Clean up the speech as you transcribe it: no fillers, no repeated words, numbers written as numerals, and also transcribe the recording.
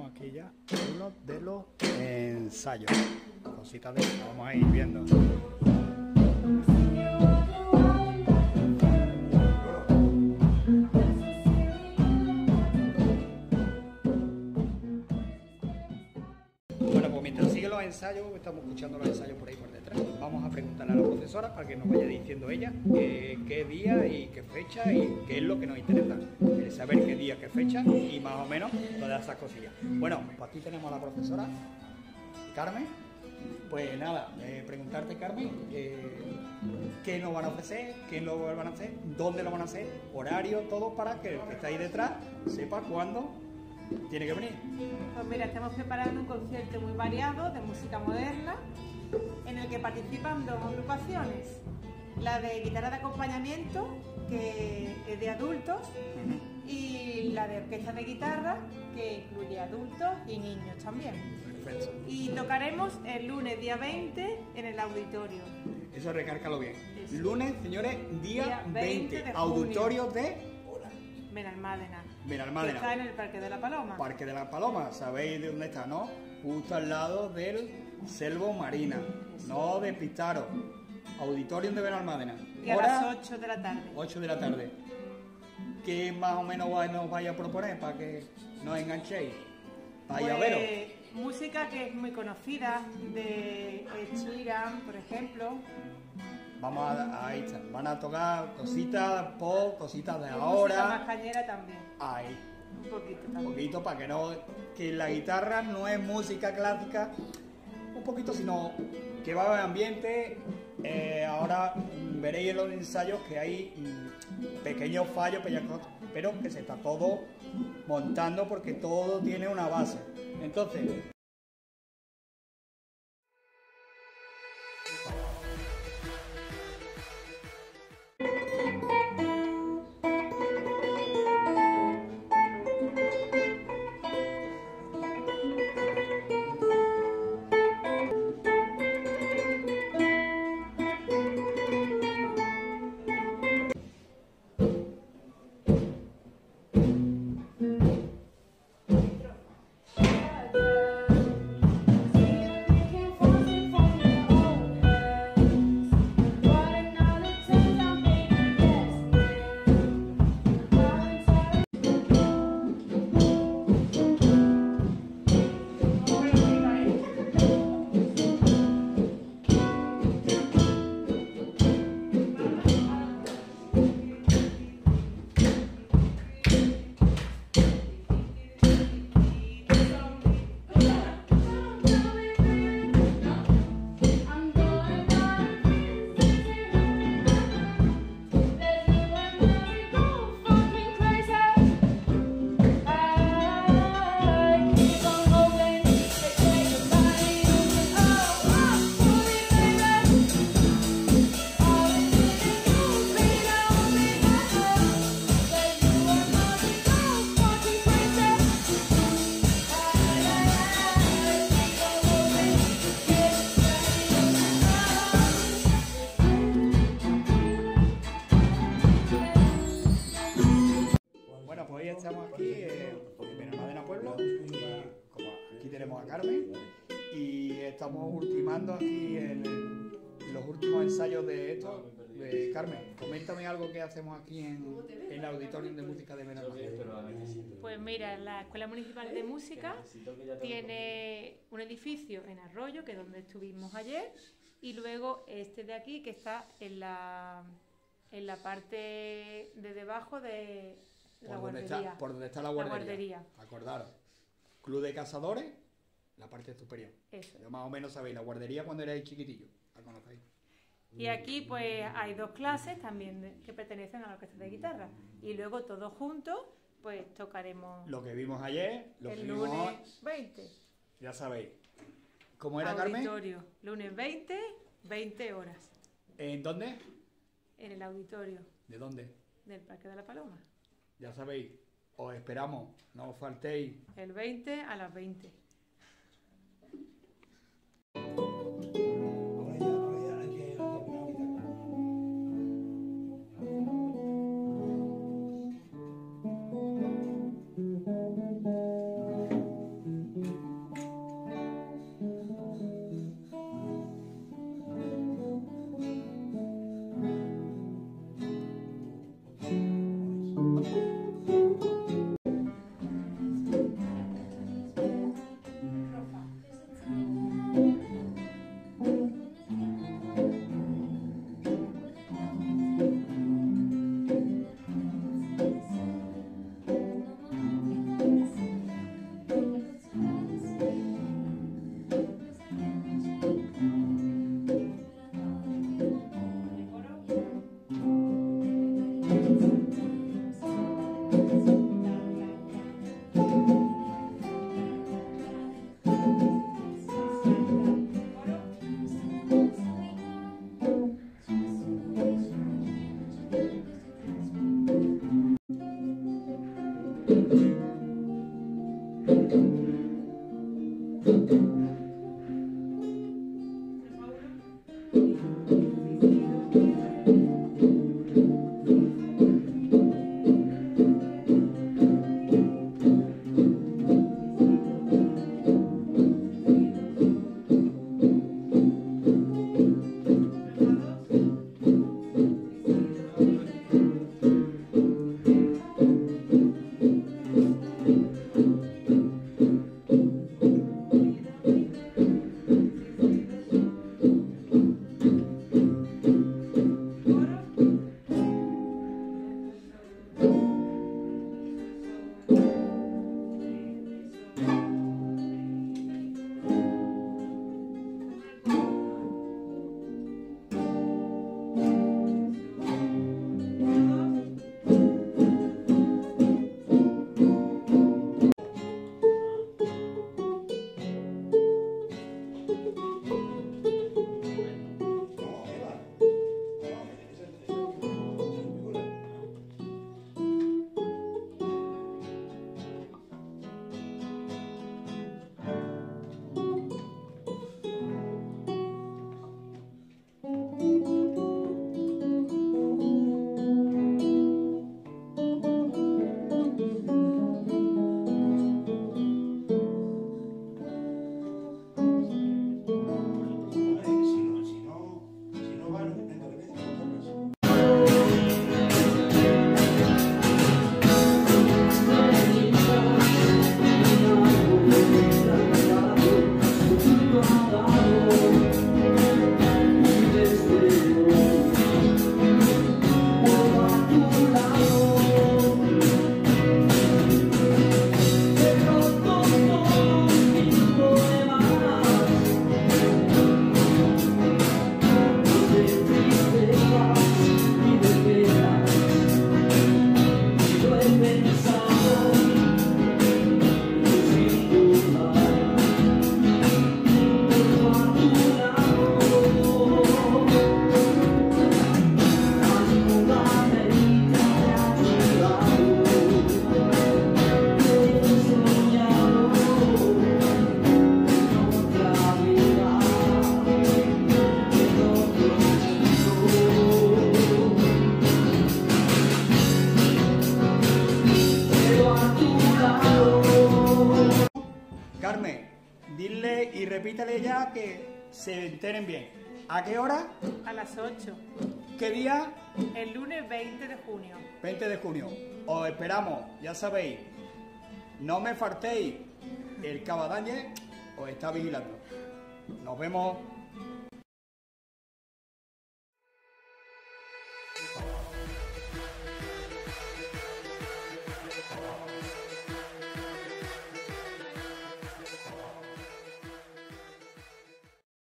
estamos aquí ya en uno de los ensayos. Cositas de que vamos a ir viendo. Bueno, pues mientras siguen los ensayos, estamos escuchando los ensayos por ahí por detrás. Vamos a preguntarle a la profesora para que nos vaya diciendo ella qué día y qué fecha y qué es lo que nos interesa. Saber qué día, qué fecha y más o menos todas esas cosillas. Bueno, pues aquí tenemos a la profesora Carmen. Pues nada, preguntarte, Carmen, qué nos van a ofrecer, qué lo van a hacer, dónde lo van a hacer, horario, todo para que el que está ahí detrás sepa cuándo tiene que venir. Pues mira, estamos preparando un concierto muy variado de música moderna en el que participan dos agrupaciones. La de guitarra de acompañamiento, que es de adultos, y la de orquesta de guitarra, que incluye adultos y niños también. Perfecto. Y tocaremos el lunes día 20 en el auditorio. Eso recárcalo bien. Eso. Lunes, señores, día 20 de auditorio de Benalmádena. Benalmádena. Que está en el Parque de la Paloma. Parque de la Paloma, sabéis de dónde está, ¿no? Justo al lado del Selvo Marina, no despistaros. Auditorium de Benalmádena. Y a las 8 de la tarde. 8 de la tarde. ¿Qué más o menos nos vaya a proponer para que nos enganchéis? Vaya a veros. Música que es muy conocida, de Ed Sheeran, por ejemplo. Vamos ahí está. Van a tocar cositas pop, cositas de Y ahora. música más cañera también. Ahí. Un poquito Un también. poquito para que no. Que la guitarra no es música clásica. Un poquito, sino que va a haber ambiente. Ahora veréis en los ensayos que hay pequeños fallos, pero que se está todo montando porque todo tiene una base. Entonces, bueno, pues hoy estamos aquí en Benalmádena Pueblo y como aquí tenemos a Carmen y estamos ultimando aquí los últimos ensayos de esto. Carmen, coméntame algo que hacemos aquí en el Auditorium de Música de Benalmádena. Pues mira, la Escuela Municipal de Música tiene un edificio en Arroyo, que es donde estuvimos ayer, y luego este de aquí, que está en la parte de debajo de la guardería. Por donde está la guardería. Acordaros. Club de Cazadores, la parte superior. Eso. Yo más o menos sabéis, la guardería cuando erais chiquitillos. ¿La conocéis? Y aquí pues hay dos clases también que pertenecen a la orquesta de guitarra. Y luego todos juntos pues tocaremos Lo que vimos ayer, lo que el vimos hoy, lunes 20. ya sabéis. ¿Cómo era, Carmen? Auditorio. Lunes 20, 20 horas. ¿En dónde? En el auditorio ¿De dónde? del Parque de la Paloma. Ya sabéis, os esperamos, no os faltéis. El 20 a las 20. Dile y repítale ya que se enteren bien. ¿A qué hora? A las 8. ¿Qué día? El lunes 20 de junio. 20 de junio. Os esperamos, ya sabéis. No me faltéis. El Cabadañe os está vigilando. Nos vemos.